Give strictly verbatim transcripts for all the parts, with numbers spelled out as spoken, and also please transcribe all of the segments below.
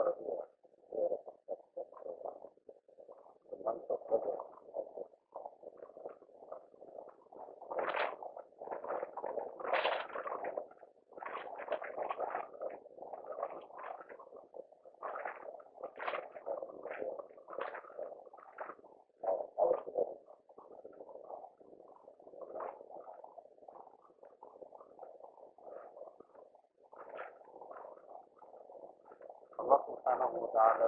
الله سبحانه وتعالى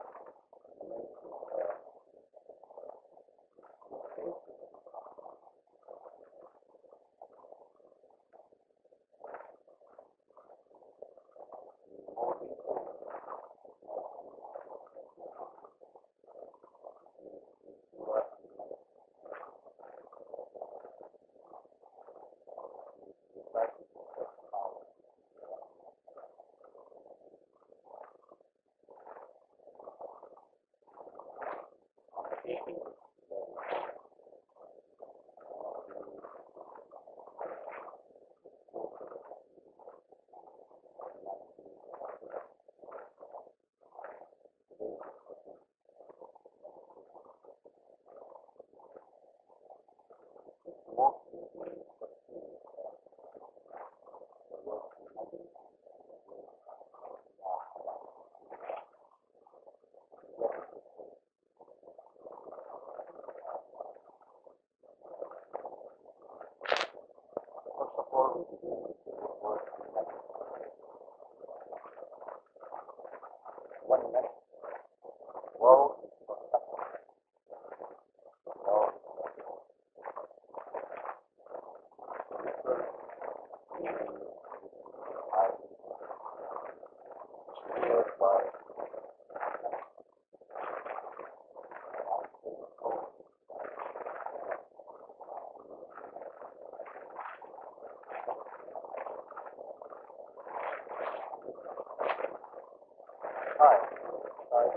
one minute. Well, well, hi, hi,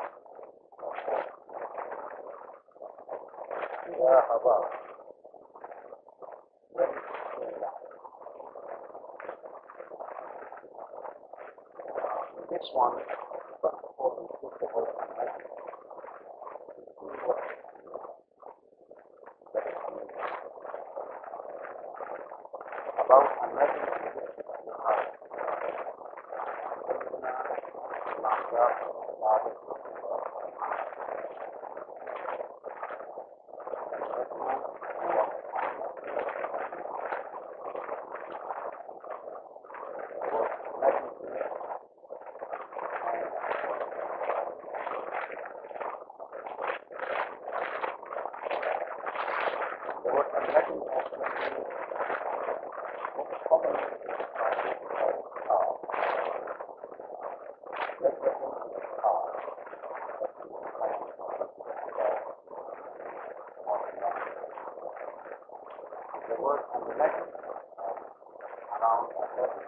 yeah, how about this one? First of all, we put the word unmeasured. About unmeasured, the word unmeasured also means what the common the word unmeasured around a level.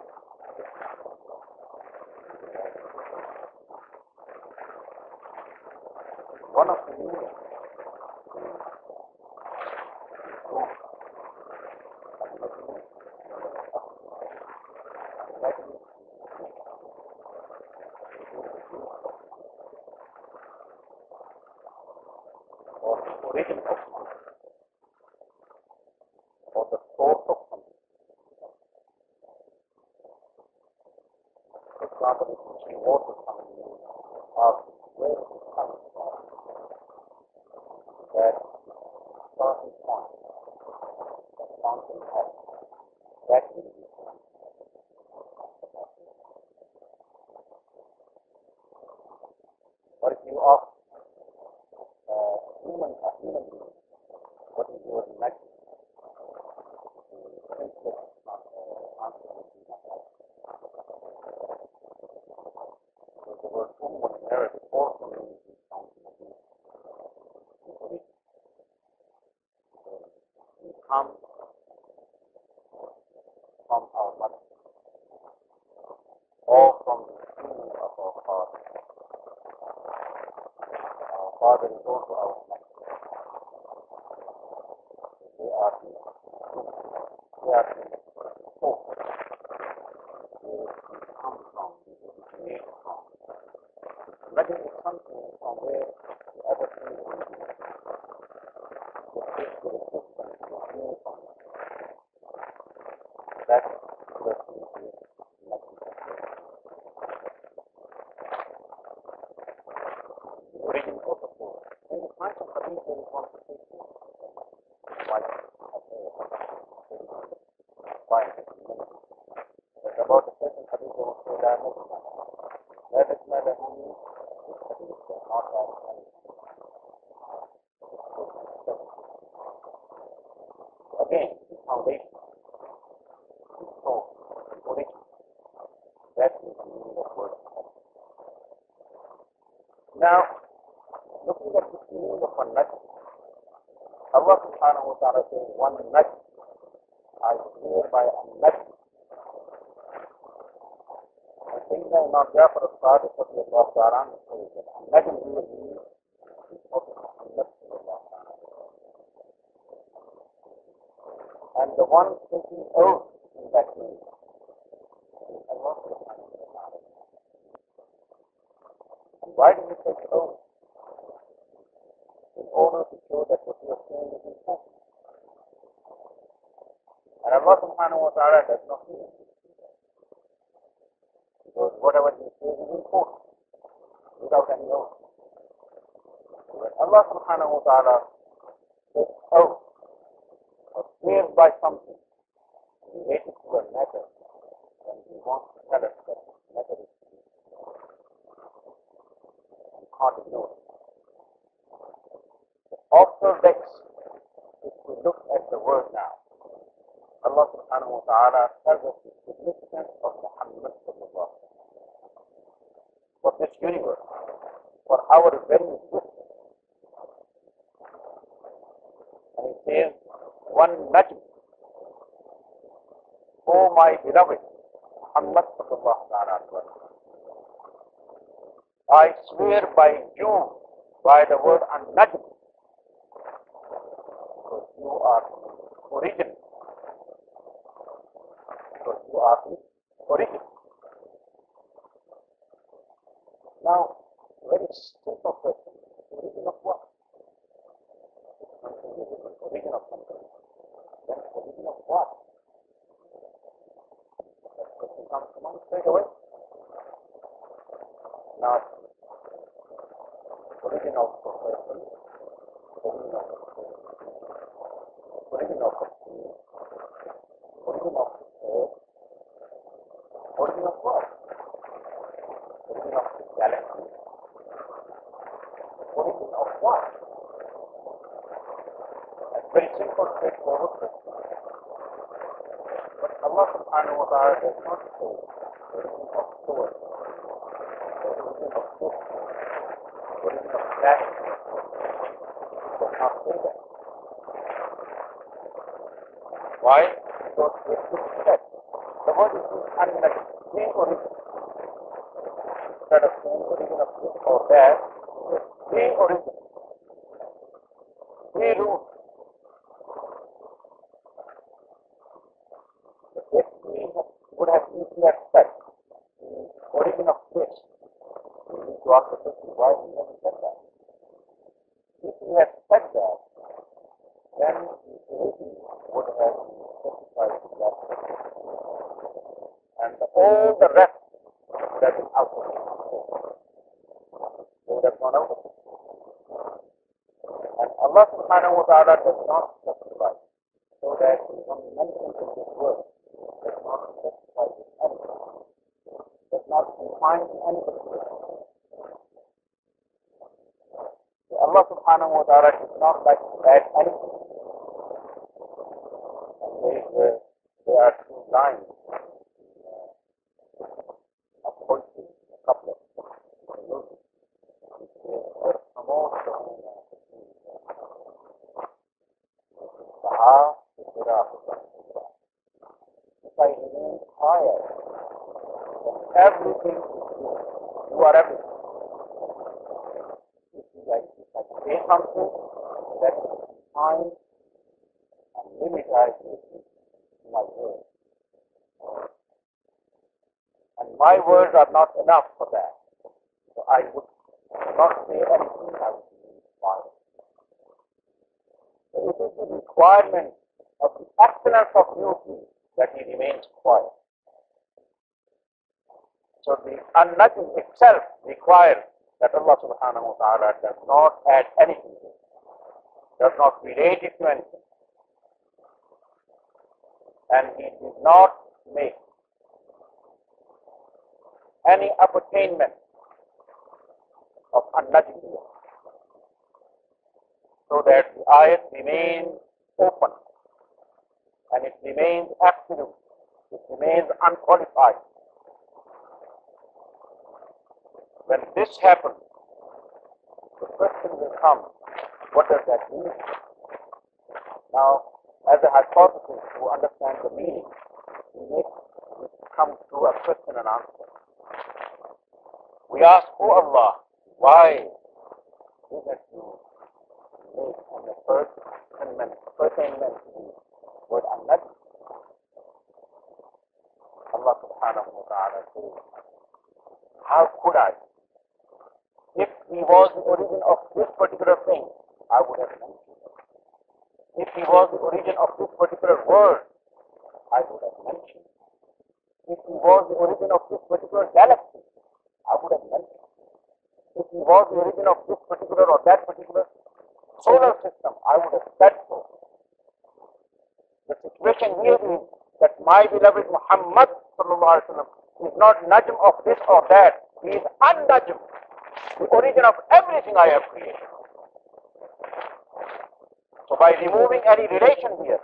One of the meanings or the origin of something, or the source of something. For example, if you see water coming in, ask where is it coming from? That starting point, that fountain head, that will be something. But if you ask uh, human, a human being, what is your next? So the word "um" was Arabic also means something to do with it. We come from our mother, or from the beginning of our heart. something from where the other thing is originated. The resistance is new from that particular thing is nothing. The origin of the force. In the science of hadith, there is one particular why why but about a certain hadith they will say la najma. La najma lahu means this hadith does not have any. Again, the foundation, the source, the origin, that is the meaning of word. Now, looking at the meaning of a najm, Allah subhanahu wa ta'ala says, one najm, I swear by a najm. And Sayyidina Imam Jafar al-Sadiq radiallahu ta'ala says that a najm here means the Prophet Muhammad sallallahu ta'ala. And the one taking oath in that name is Allah subhanahu wa ta'ala. And why do we take oath? In order to show that what we are saying is important. And Allah subhanahu wa ta'ala does not mean it. Because whatever he says is important, without any oath. So when Allah subhanahu wa ta'ala says oath, or swears by something related to a matter, then he wants to tell us that this matter is true. And can't ignore it. After this, if we look at the word now, Allah subhanahu wa ta'ala tells us the significance of Muhammad sallallahu alaihi wasallam for this universe, for our very existence. And he says, one najm, O my beloved Muhammad sallallahu alaihi wasallam, I swear by you, by the word an-najm, because you are origin. Because you are the origin. Now, very simple question. Origin of what? Something is the origin of something. Then origin of what? That question comes to mind straight away. Not origin of the person, origin of the soul, origin of the sea, origin of the earth, origin of what? Origin of the galaxy, origin of what? That's very simple, straightforward question. But Allah subhanahu wa ta'ala does not say origin of soul, origin of book, origin of galaxy. He does not say that. Why? Because it is said. The word is un-najm, the origin. Instead of saying origin of this or that, the origin, the root. If we would have easily have said the origin of this, we need to ask the question, why we never said that? If we had said that, then the origin would have specified that. And all the rest would have been out of it. They would have gone out of it. And Allah subhanahu wa ta'ala does not specify, so that when he mentions in this word, does not specify with anything, does not define anything. So Allah subhanahu wa ta'ala does not like to add anything. And there, is, uh, there are two lines of poetry, a couple of music, which is promote the Saha Sura. If I remain higher, then everything is you. You are everything. If you like, if I say something that is defined and limitized with my words. And my words are not enough for that. So I would not say anything, I will be quiet. So it is the requirement of the excellence of beauty that he remains quiet. So the an-najm itself requires that Allah subhanahu wa ta'ala does not add anything to it, does not relate it to anything. And he did not make any appertainment of an-najm, so that the ayat remains open and it remains absolute, it remains unqualified. When this happens, the question will come, what does that mean? Now, as a hypothesis to understand the meaning, we need to come to a question and answer. We ask, oh Allah, why didn't you make an appertainment, appertainment to the word an-najm? Allah subhanahu wa ta'ala says, how could I? If he was the origin of this particular thing, I would have mentioned it. If he was the origin of this particular word, I would have mentioned it. If he was the origin of this particular galaxy, I would have mentioned it. If he was the origin of this particular or that particular solar system, I would have said so. The situation here is that my beloved Muhammad sallallahu alaihi wasallam is not najm of this or that. He is an-najm, the origin of everything I have created. So by removing any relation here,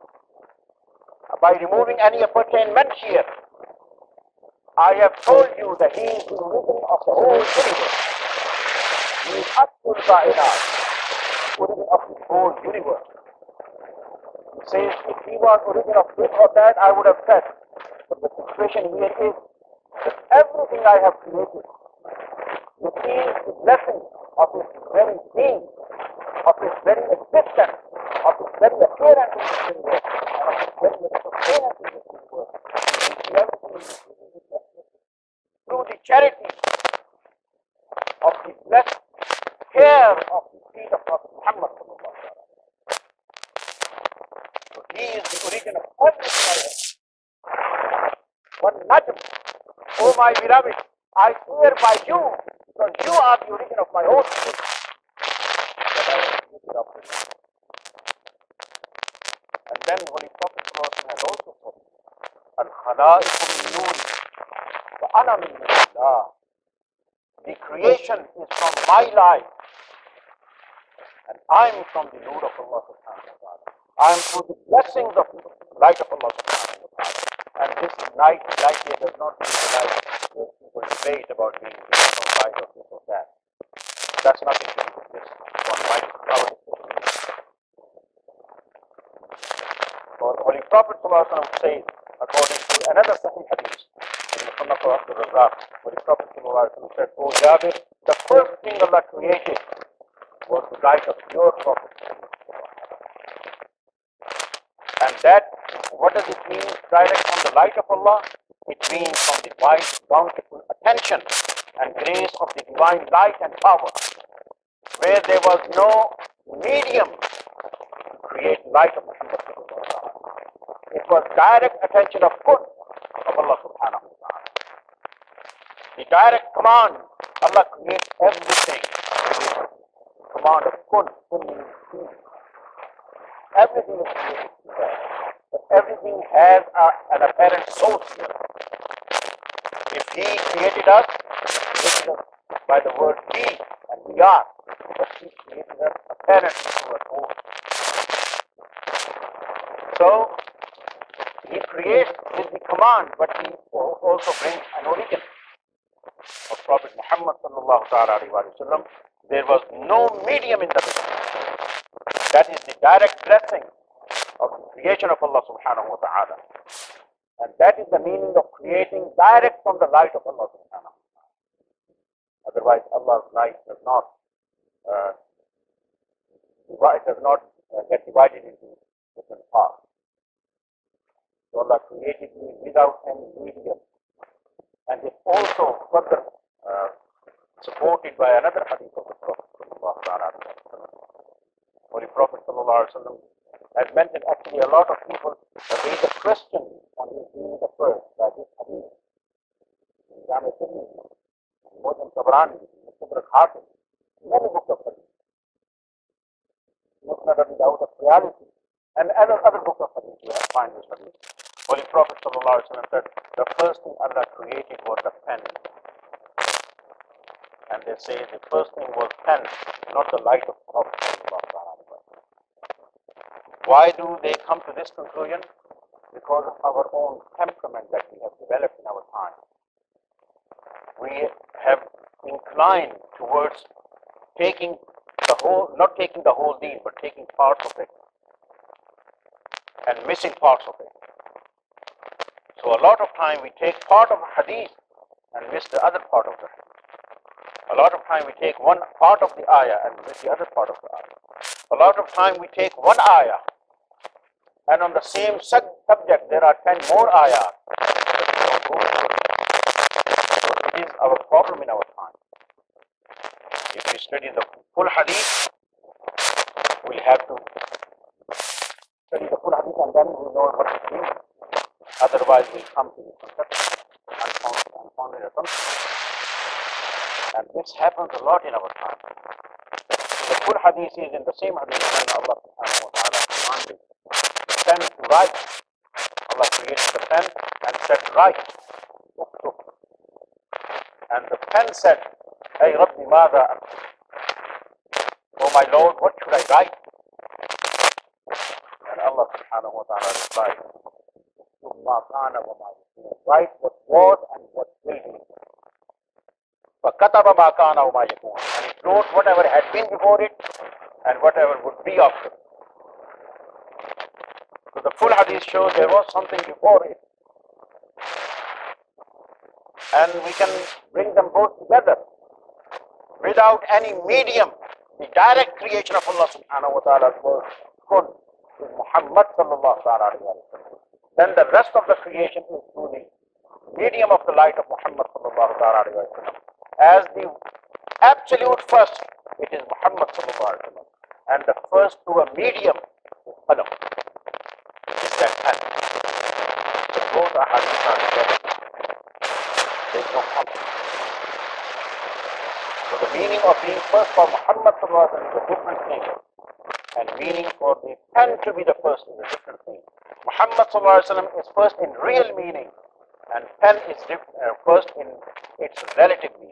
by removing any appertainment here, I have told you that he is the origin of the whole universe. He is Atul Kainat, origin of the whole universe. He says, if he was origin of this or that, I would have said. But the situation here is that everything I have created, it is the blessing of his very being, of his very existence, of his very appearance in this universe, and of his very sustenance in this universe. Through the charity of the blessed care of the feet of Prophet Muhammad sallallahu alaihi wasallam. So he is the origin of everything I have. One najm, oh my beloved, I swear by you, because you are the origin of my own spirit. And then Holy Prophet has also said, Al-Khalaiqu min Noori, wa ana min Nurillah. The creation is from my life, and I am from the Noor of Allah subhanahu wa ta'ala. I am through the blessings of the light of Allah subhanahu wa ta'ala. And this light, light here does not mean the light where people debate about being this or light or this or that. That's nothing to do with this. One might cover this. For the Holy Prophet says, according to another Sahih hadith, in the Sunnah of Abdul Razak, Holy Prophet said, O Jabir, the first thing Allah created was the light of your Prophet. And that, what does it mean, direct from the light of Allah? It means from the wide, bountiful attention and grace of the divine light and power, where there was no medium to create light of Muhammad. It was direct attention of kun of Allah subhanahu wa ta'ala. The direct command, Allah creates everything. Command of kun, kun means everything is created. But everything has a, an apparent source here. If he created us, created us by the word be, and we are. But he created us apparently through a source. So, he creates with the command, but he also brings an origin. Of Prophet Muhammad sallallahu alayhi wa sallam, there was no medium in the middle. That is the direct blessing of the creation of Allah subhanahu wa ta'ala. And that is the meaning of creating direct from the light of Allah subhanahu wa ta'ala. Otherwise, Allah's light does not uh, divide, does not uh, get divided into different parts. So Allah created me without any medium. And it also further uh, supported supported by another hadith of the Prophet sallallahu alaihi wasallam. Holy Prophet sallallahu alaihi wasallam has mentioned actually a lot of people have raised a question on his being the first by this hadith. Jami Tirmidhi, Muslim Tabrani, Mustadrak Hakim, many books of hadith. Musnad Abi Dawud of Reality, and other other books of hadith you have find this hadith. Holy Prophet sallallahu alaihi wasallam said, the first thing Allah created was the pen. And they say the first thing was pen, not the light of Prophet sallallahu alaihi wasallam. Why do they come to this conclusion? Because of our own temperament that we have developed in our time. We have inclined towards taking the whole, not taking the whole deen, but taking parts of it and missing parts of it. So a lot of time we take part of a hadith and miss the other part of the hadith. A lot of time we take one part of the ayah and miss the other part of the ayah. A lot of time we take one ayah and on the same sub- subject there are ten more ayahs. So it is our problem in our time. If we study the full hadith, we have to study the full hadith and then we know what it means. Otherwise we come to the conception unfounded, unfounded assumptions. And this happens a lot in our time. The full hadith is in the same hadith when Allah subhanahu wa ta'ala commanded the pen to write. Allah created the pen and said, write. And the pen said, Ay Rabbi Mada aktub. Oh my Lord, what should I write? And Allah subhanahu wa ta'ala replied, write what was and what will be. فَكَتَبَ مَا كَانَ وَمَا يَكُونُ. And it wrote whatever had been before it and whatever would be after. So the full hadith shows there was something before it. And we can bring them both together without any medium. The direct creation of Allah subhanahu wa ta'ala was kun, is Muhammad sallallahu alaihi wasallam. Then the rest of the creation is through the medium of the light of Muhammad sallallahu alaihi wasallam. As the absolute first, it is Muhammad sallallahu alaihi wasallam. And the first through a medium is Qalam. Is that pen. So both are hadith are together. There is no conflict. So the meaning of being first for Muhammad sallallahu alaihi wasallam is a different thing. And meaning for the pen to be the first is a different thing. Muhammad sallallahu alaihi wasallam is first in real meaning, and pen is uh, first in its relative meaning.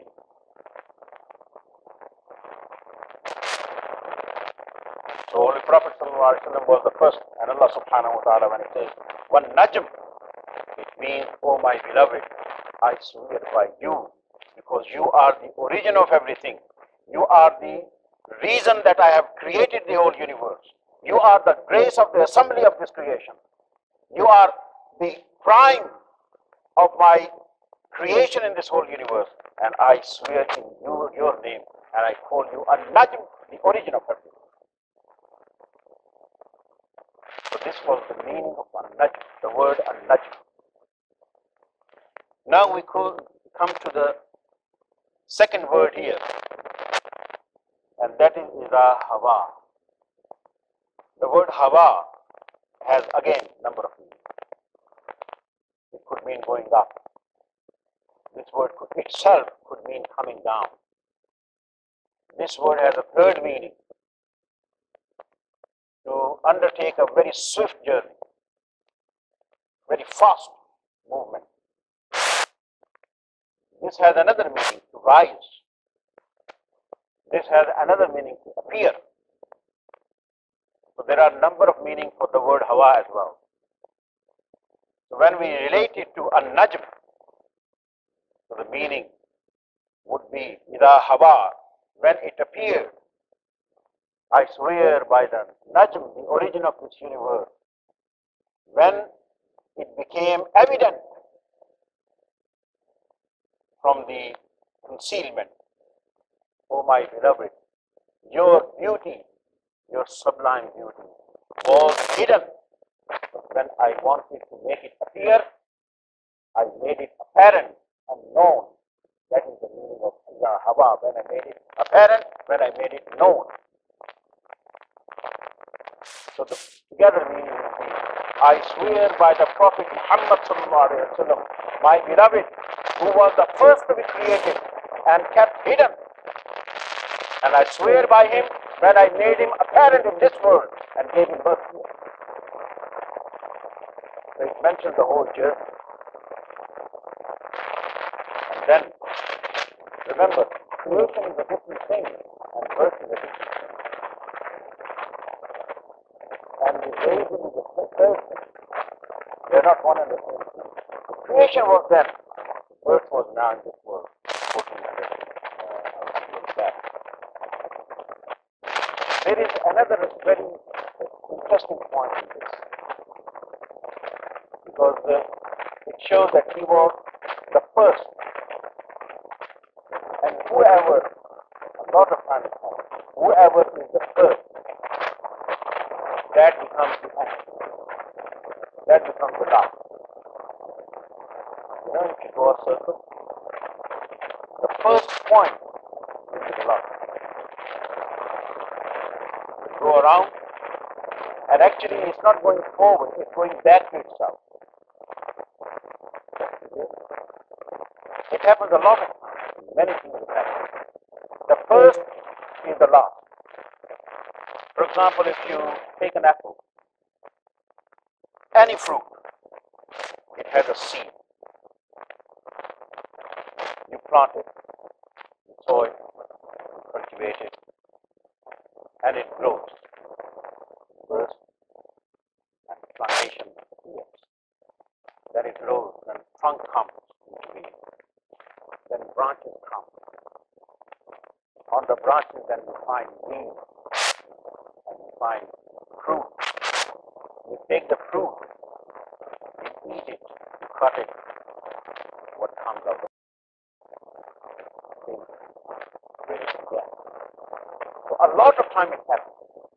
So Holy Prophet sallallahu alaihi wasallam was the first, and Allah subhanahu wa ta'ala when it says, one najm, it means, oh my beloved, I swear by you, because you are the origin of everything. You are the reason that I have created the whole universe. You are the grace of the assembly of this creation. You are the prime of my creation in this whole universe, and I swear in you, your name, and I call you An-Najm, the origin of everything. So this was the meaning of An-Najm, the word An-Najm. Now we could come to the second word here, and that is Ida Hawa. The word Hawa has again number of meanings. It could mean going up. This word could itself could mean coming down. This word has a third meaning, to undertake a very swift journey, very fast movement. This has another meaning, to rise. This has another meaning, to appear. So there are a number of meanings for the word Hawa as well. So when we relate it to An-Najm, so the meaning would be Ida Hawa, when it appeared. I swear by the Najm, the origin of this universe, when it became evident from the concealment, oh my beloved, your beauty, your sublime beauty was hidden. But when I wanted to make it appear, I made it apparent and known. That is the meaning of Ida Hawa, when I made it apparent, when I made it known. So the together meaning would be, I swear by the Prophet Muhammad sallallahu alaihi wasallam, my beloved, who was the first to be created and kept hidden. And I swear by him when I made him apparent in this world and gave him birth to it. So it mentions the whole journey. And then, remember, creation is a different thing and birth is a different thing. And the raising is a third thing. They are not one and the same thing. The creation was then, birth was now in this world. There is another very interesting point in this, because uh, it shows that he was the first, and whoever, a lot of times, whoever is the first, that becomes the end, that becomes the last. You know, if you draw a circle, the first point is the last. Go around, and actually it's not going forward, it's going back to itself. It happens a lot of times, many things happen. The first is the last. For example, if you take an apple, any fruit, it has a seed. You plant it, you sow it, you cultivate it, and it grows. First, and plantation appears. Then it grows, then trunk comes into being. Then branches come. On the branches, then you find leaves, and you find fruit. You take the fruit, you eat it, you cut it. What comes out of it? Where is it there? So a lot of time it happens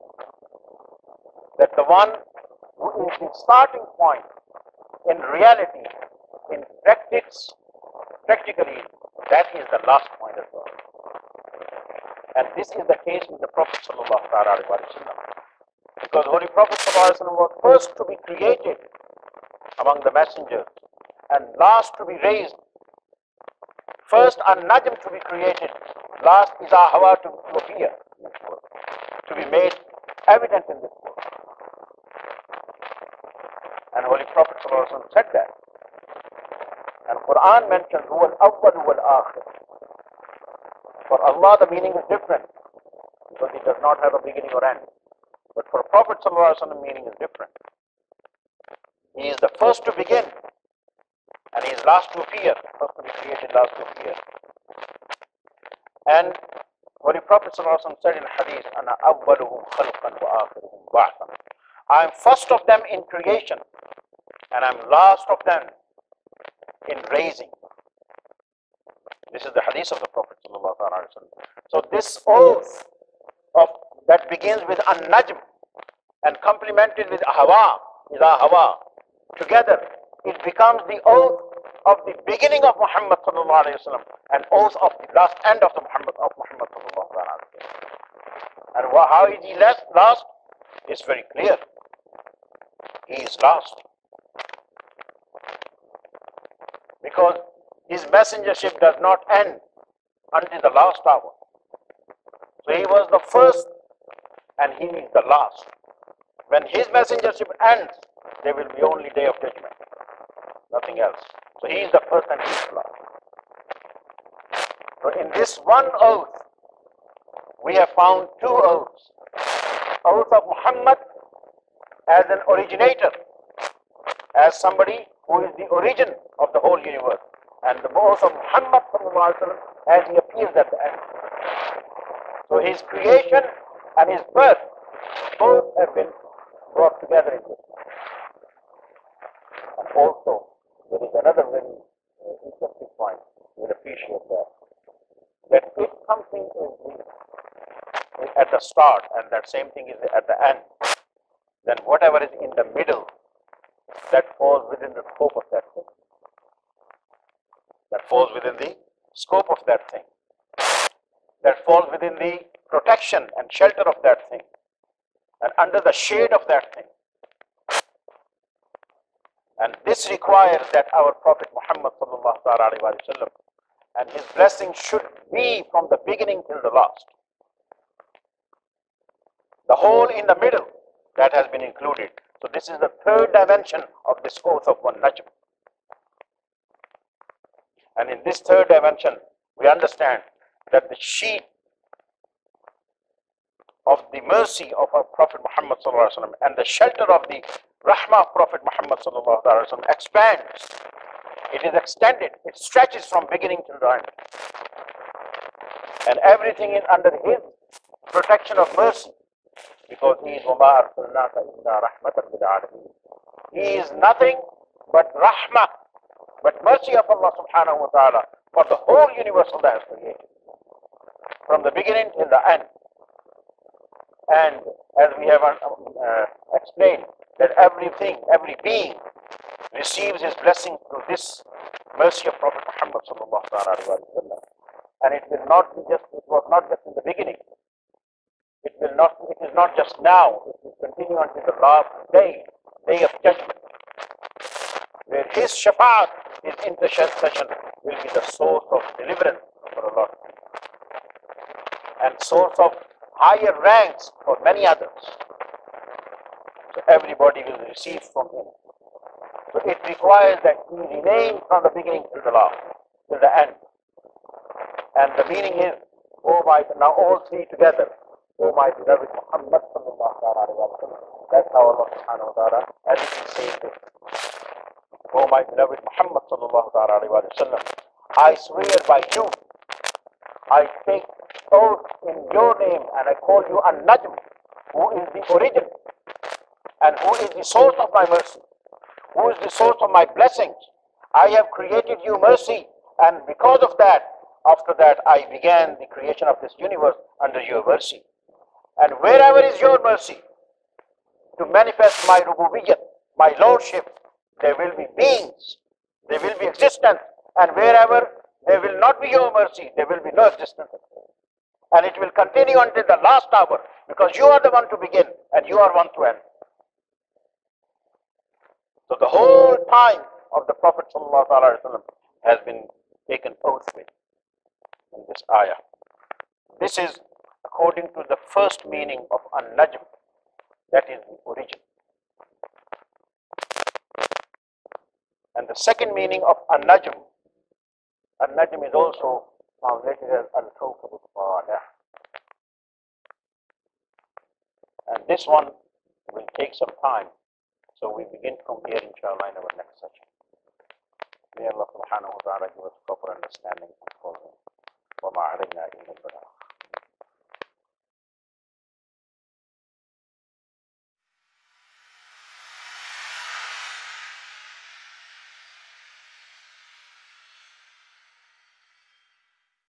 that the one who is the starting point in reality, in practice, practically, that is the last point as well. And this is the case with the Prophet sallallahu alaihi wasallam, because Holy Prophet sallallahu alaihi wasallam was first to be created among the messengers and last to be raised. First an-Najm to be created, last Iza Hawa to appear in this world, to be made evident in this world. And Holy Prophet ﷺ said that. And Quran mentions Huwa al-Awwal Huwa al-Akhir. For Allah the meaning is different, because it does not have a beginning or end. But for Prophet ﷺ the meaning is different. He is the first to begin, and he is last to appear, first to be created, last to appear. And Holy Prophet ﷺ said in Hadith, Ana awwaluhum khalqan wa akhiruhum ba'than. I am first of them in creation, and I am last of them in raising. This is the Hadith of the Prophet ﷺ. So this oath of that begins with an-Najm and complemented with Hawa, Iza Hawa, together it becomes the oath of the beginning of Muhammad sallallahu alaihi wasallam and oath of the last end of the Muhammad of Muhammad sallallahu alaihi wasallam. And how is he last? Last is very clear. He is last because his messengership does not end until the last hour. So he was the first and he is the last. When his messengership ends, there will be only day of judgment, nothing else. So he is the first and he is the last. So in this one oath, we have found two oaths. Oath of Muhammad as an originator, as somebody who is the origin of the whole universe, and the oath of Muhammad as he appears at the end. So his creation and his birth both have been brought together in this. And also, there is another very interesting point. You will appreciate that. That if something is, the, is at the start and that same thing is at the end, then whatever is in the middle, that falls within the scope of that thing. That falls within the scope of that thing. that falls within the protection and shelter of that thing and under the shade of that thing. And this requires that our Prophet Muhammad sallallahu alaihi wasallam and his blessings should be from the beginning till the last. The whole in the middle, that has been included. So this is the third dimension of this oath of one Najm. And in this third dimension, we understand that the sheet of the mercy of our Prophet Muhammad sallallahu alaihi wasallam and the shelter of the rahmah of Prophet Muhammad sallallahu alaihi wasallam expands. It is extended. It stretches from beginning to the end. And everything is under his protection of mercy. Because he is وَمَا أَرْسَلْنَاكَ إِلَّا رَحْمَةً لِلْعَالَمِينَ. He is nothing but rahmah, but mercy of Allah subhanahu wa ta'ala for the whole universe Allah has created. From the beginning till the end. And as we have uh, explained, that everything, every being receives his blessing through this mercy of Prophet Muhammad sallallahu alaihi wasallam. And it will not be just, it was not just in the beginning. It will not, it is not just now, it will continue until the last day, day of judgment. Where his shafa'at, his intercession will be the source of deliverance for a lot of people. And source of higher ranks for many others. So everybody will receive from him. So it requires that he remains from the beginning till the last, till the end. And the meaning is, oh my, now all three together, oh my beloved Muhammad sallallahu alaihi wasallam. That's how Allah subhanahu wa ta'ala has been saying this. Oh my beloved Muhammad sallallahu alaihi wasallam, I swear by you, I take oath in your name and I call you An-Najm, who is the origin and who is the source of my mercy, who is the source of my blessings. I have created you mercy, and because of that, after that I began the creation of this universe under your mercy. And wherever is your mercy to manifest my rububiyyat, my lordship, there will be beings, there will be existence, and wherever there will not be your mercy, there will be no existence. And it will continue until the last hour, because you are the one to begin and you are one to end. So the whole time of the Prophet ﷺ has been taken oath with in this ayah. This is according to the first meaning of An-Najm, that is the origin. And the second meaning of An-Najm, An-Najm is also translated as Al-Kawkab al-Talih. And this one will take some time. So we begin from here, inshallah, in our next session. May Allah subhanahu wa ta'ala give us proper understanding and following. وَمَا عَلَيْنَا إِلَّا